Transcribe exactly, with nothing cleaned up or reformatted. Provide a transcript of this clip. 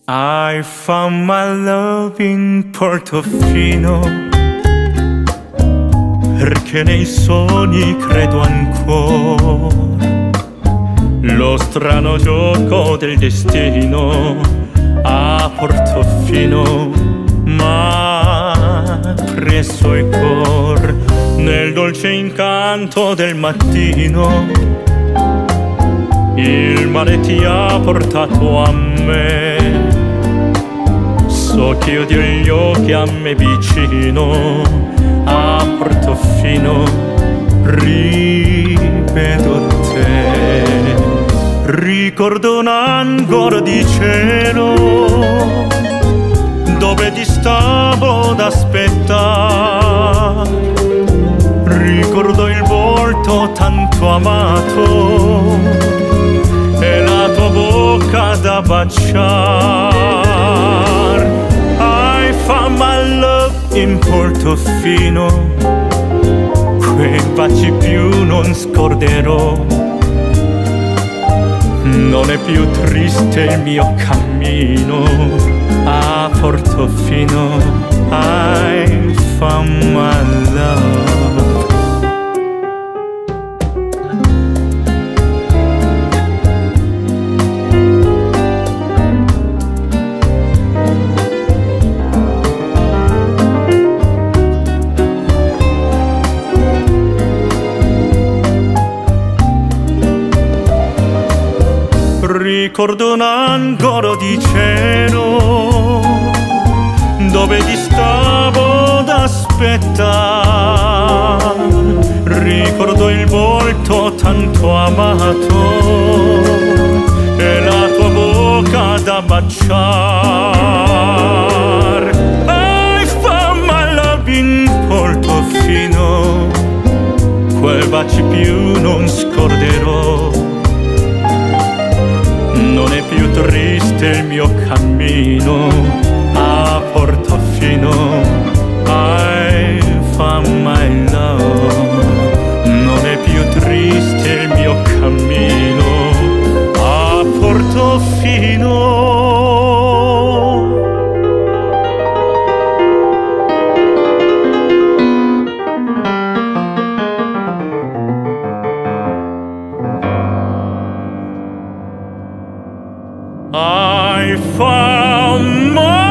I found my love in Portofino, perché nei sogni credo ancora. Lo strano gioco del destino a Portofino m'ha preso il cor. Nel dolce incanto del mattino il mare ti ha portato a me. So che io gli occhi a me vicino a Portofino rivedo te. Ricordo un angolo di cielo dove ti stavo ad aspettare. Ricordo il volto tanto amato e la tua bocca da baciar. I found my love in Portofino, quei baci più non scorderò. Non è più triste il mio cammino a Portofino. I found my love. Ricordo un angolo di cielo dove ti stavo ad aspettare. Ricordo il volto tanto amato e la tua bocca da baciar. I found my love in Portofino, quei baci più non scorderò. Non è più triste il mio cammino a Portofino. I found my love. Non è più triste il mio cammino a Portofino. I found my